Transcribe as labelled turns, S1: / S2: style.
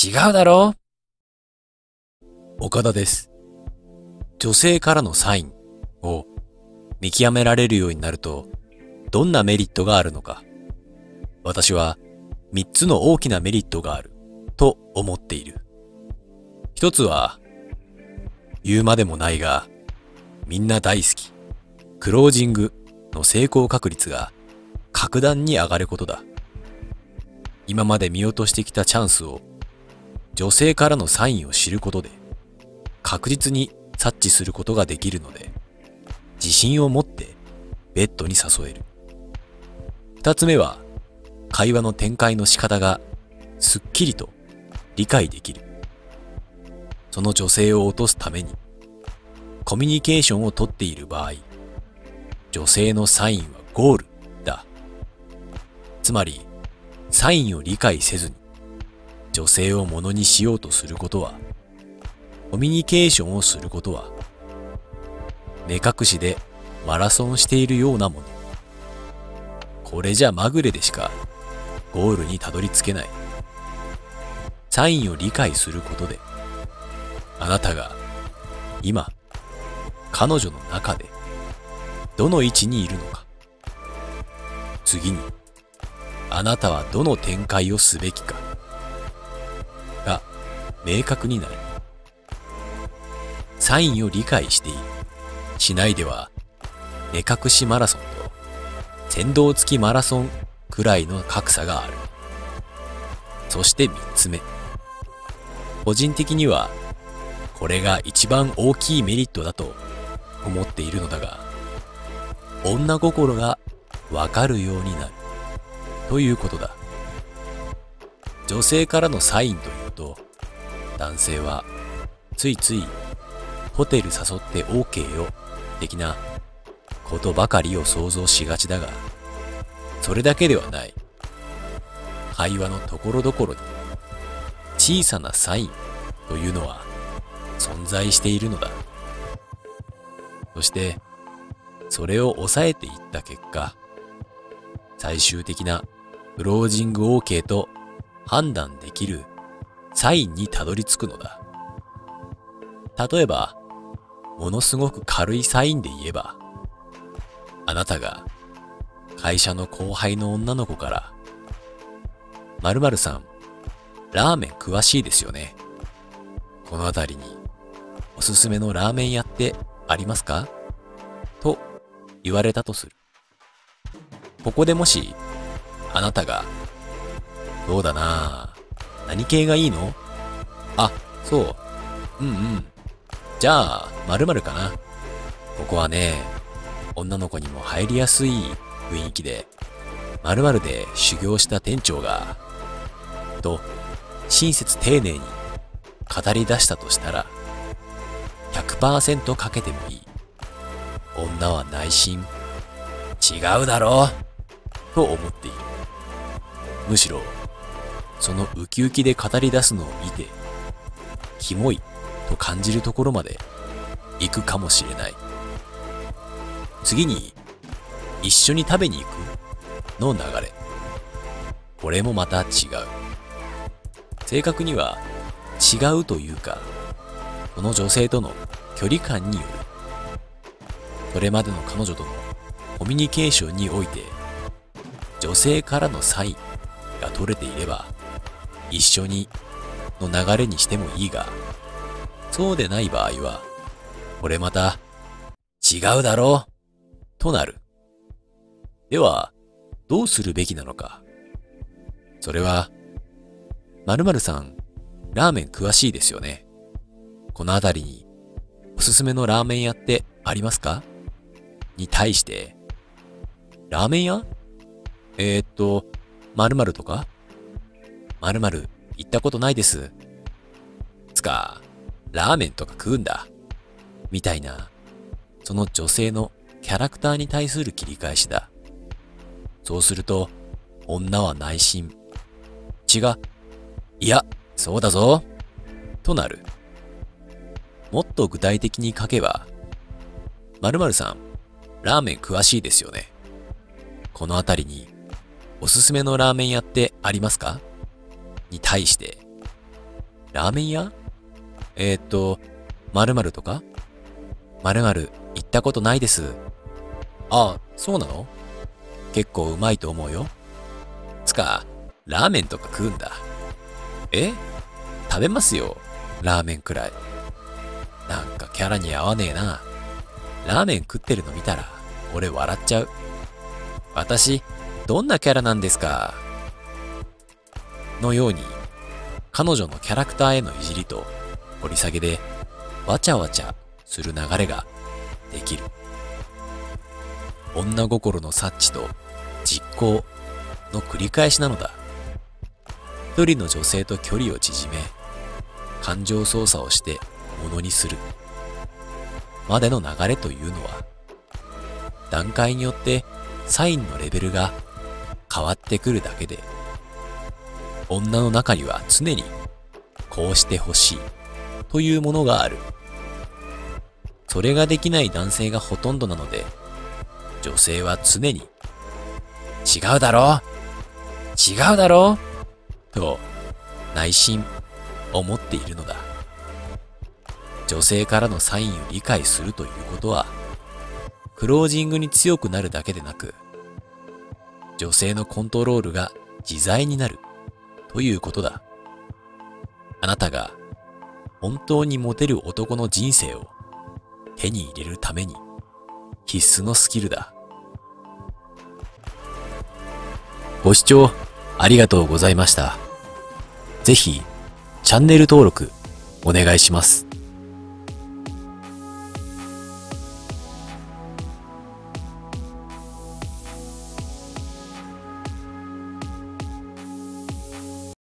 S1: 違うだろ岡田です。女性からのサインを見極められるようになると、どんなメリットがあるのか。私は3つの大きなメリットがあると思っている。一つは、言うまでもないが、みんな大好き、クロージングの成功確率が格段に上がることだ。今まで見落としてきたチャンスを、女性からのサインを知ることで、確実に察知することができるので、自信を持ってベッドに誘える。二つ目は、会話の展開の仕方がすっきりと理解できる。その女性を落とすために、コミュニケーションをとっている場合、女性のサインはゴールだ。つまり、サインを理解せずに、女性をものにしようとすることは、コミュニケーションをすることは、目隠しでマラソンしているようなもの。これじゃまぐれでしかゴールにたどり着けない。サインを理解することで、あなたが今、彼女の中でどの位置にいるのか。次に、あなたはどの展開をすべきかが明確になる。サインを理解している、しないでは、目隠しマラソンと先導付きマラソンくらいの格差がある。そして3つ目。個人的には、これが一番大きいメリットだと思っているのだが、女心がわかるようになるということだ。女性からのサインというと、男性はついついホテル誘って OK よ的なことばかりを想像しがちだが、それだけではない。会話のところどころに小さなサインというのは存在しているのだ。そしてそれを抑えていった結果、最終的なクロージング OK と判断できるサインにたどり着くのだ。例えば、ものすごく軽いサインで言えば、あなたが会社の後輩の女の子から、〇〇さん、ラーメン詳しいですよね。この辺りにおすすめのラーメン屋ってありますかと言われたとする。ここでもし、あなたが、どうだなぁ、何系がいいの？あ、そう。うんうん。じゃあ、〇〇かな。ここはね、女の子にも入りやすい雰囲気で、〇〇で修行した店長が、と、親切丁寧に語り出したとしたら、100% かけてもいい。女は内心、違うだろうと思っている。むしろ、そのウキウキで語り出すのを見て、キモいと感じるところまで行くかもしれない。次に、一緒に食べに行くの流れ。これもまた違う。正確には違うというか、この女性との距離感による。それまでの彼女とのコミュニケーションにおいて、女性からのサインが取れていれば、一緒にの流れにしてもいいが、そうでない場合は、これまた違うだろうとなる。では、どうするべきなのか。それは、〇〇さん、ラーメン詳しいですよね。この辺りにおすすめのラーメン屋ってありますか？に対して、ラーメン屋？〇〇とか？〇〇行ったことないです。つか、ラーメンとか食うんだ。みたいな、その女性のキャラクターに対する切り返しだ。そうすると、女は内心、違う。いや、そうだぞ。となる。もっと具体的に書けば、〇〇さん、ラーメン詳しいですよね。この辺りに、おすすめのラーメン屋ってありますか？に対して、 ラーメン屋？〇〇とか？〇〇行ったことないです。あ、そうなの？結構うまいと思うよ。つか、ラーメンとか食うんだ。え？食べますよ。ラーメンくらい。なんかキャラに合わねえな。ラーメン食ってるの見たら、俺笑っちゃう。私、どんなキャラなんですか？のように、彼女のキャラクターへのいじりと掘り下げで、わちゃわちゃする流れができる。女心の察知と実行の繰り返しなのだ。一人の女性と距離を縮め、感情操作をしてものにする。までの流れというのは、段階によってサインのレベルが変わってくるだけで、女の中には常にこうしてほしいというものがある。それができない男性がほとんどなので、女性は常に違うだろう違うだろうと内心思っているのだ。女性からのサインを理解するということは、クロージングに強くなるだけでなく、女性のコントロールが自在になるということだ。あなたが本当にモテる男の人生を手に入れるために必須のスキルだ。ご視聴ありがとうございました。ぜひチャンネル登録お願いします。